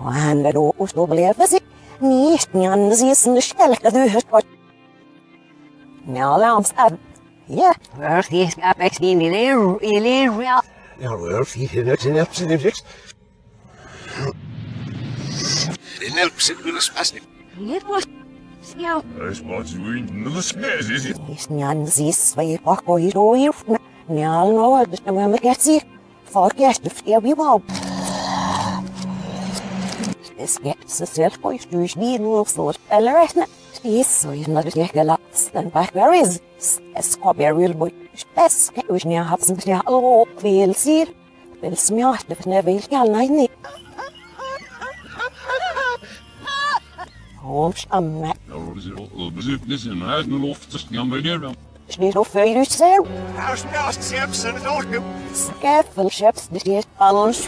Han er då och overlever sig. Nystan sisen skälka du hört på. Now lams ab. Ja, where's this apex in real? Ja, where's he next in absolute. Den helps with a spastic. It was. Ja. I suppose we no space is it? Nystan sis vai pakko i roir. Now no, det är vad man kan se. Forget det vi var. Det gets itself på just nu så eller räkna. Det är så inte det jag lats den back where is. Es kommer real boy. Es kan ju inte ha sånt där och vill se. Vill smart det för vill jag nej. Amma. Listen, I no loft just gammal där. Snit och för du ser. How's last Simpson at all? Skaffelships det är balans.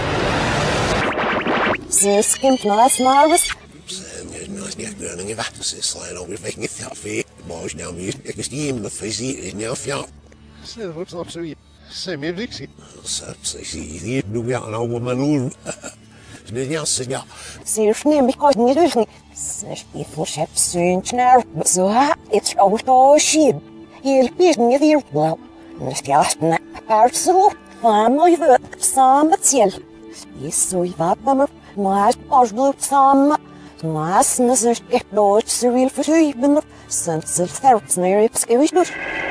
Så skimp nice marvelous. Nice net burning in Vatters is slide over making it out for boys now music because the aim of physique is now fjart. So what's not so same music. So see the new out an old woman who Nyssa ja. Ser snämt mycket ni du. Så i forskepp synsnär så här ett auto ship. Helt bildning i well. Nu ska jag stanna här så fan och ju samma till. Så i vattnet mas avslut samma. Mas nästan upplåt så vill försöka sen så färdts ner i skrivslut.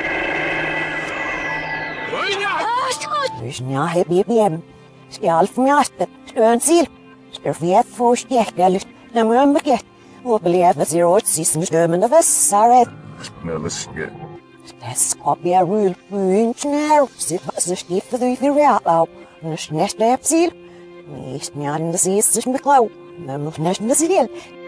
Ja, hej BBM. Ska allt för hjärtat. Stönsil. Ska vet få stäcka när man mycket. Och beleva sig åt sist dömande vässare. Snällaste. Det ska bli rull på ingenjör. Sitt så stifta du för real. Nu nästa epsil. Nästan det sista som beklå. Men nästan det